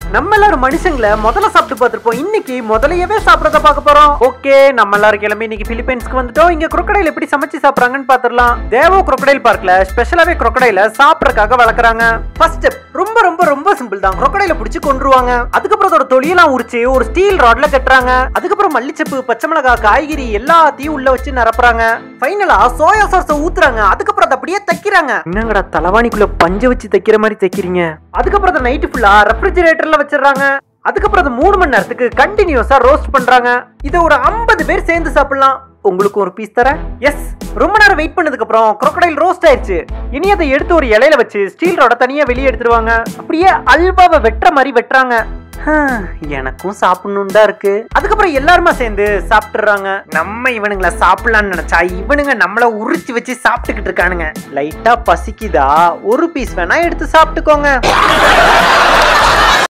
நம்ம எல்லாரும் மனுஷங்களை முதல்ல சாப்பிட்டு பார்த்திருப்போம். இன்னைக்கு முதலையவே சாப்பிடறத பார்க்க போறோம். ஓகே, நம்ம எல்லாரும் கிளம்பி இன்னைக்கு பிலிப்பைன்ஸ்க்கு வந்துட்டோம். இங்க crocodile எப்படி சமைச்சு சாப்பிடுறாங்கன்னு பாத்துறலாம். தேவோ crocodile பார்க்ல ஸ்பெஷலாவே crocodile சாப்பிடறதுக்காக வளர்க்கறாங்க. ஃபர்ஸ்ட் ஸ்டெப் ரொம்ப ரொம்ப ரொம்ப சிம்பிள் தான். crocodile பிடிச்சு கொன்றுவாங்க. அதுக்கப்புறம் அதோட தொலியெல்லாம் உரிச்சு ஒரு ஸ்டீல் ராட்ல கட்டுறாங்க. அதுக்கப்புறம் மல்லிச்சப்பு, பச்சை மிளகாய், காய்கறி எல்லாத்தையும் உள்ள வச்சு நிரப்புறாங்க. ஃபைனலா சோயா சாஸ் ஊத்துறாங்க. அதுக்கப்புறம் அதை அப்படியே தைக்கிறாங்க. என்னங்கடா தலவாணிக்குள்ள பஞ்ச வச்சு தைக்கிற மாதிரி தைக்கிறீங்க. அதுக்கப்புறம் அதை நைட் ஃபுல்லா ரெஃப்ரிஜரேட்டர்ல வச்சிடறாங்க. அதுக்கப்புறம் அது 3 மணி நேரத்துக்கு கண்டினியூஸா ரோஸ்ட் பண்றாங்க. இதை ஒரு 50 பேர் சேர்ந்து சாப்பிடலாம். உங்களுக்கு ஒரு பீஸ் தரேன். எஸ், ரொம்ப நேரம் வெயிட் பண்ணதுக்கு அப்புறம் crocodile ரோஸ்ட் ஆயிடுச்சு. இனி அதை எடுத்து ஒரு இலையில வச்சு ஸ்டீல் ராட தனியா வெளியே எடுத்துருவாங்க. அப்படியே அல்வாவை வெட்டுற மாதிரி வெட்டுறாங்க. எனக்கும் சாப்பிடணும் தான் இருக்கு. அதுக்கப்புறம் எல்லாருமா சேர்ந்து சாப்பிட்டுறாங்க. நம்ம இவனுங்களை சாப்பிடலாம்னு நினைச்சா இவனுங்க நம்மள உரிச்சு வச்சு சாப்பிட்டுக்கிட்டு இருக்கானுங்க. லைட்டா பசிக்குதா, ஒரு பீஸ் வேணா எடுத்து சாப்பிட்டுக்கோங்க.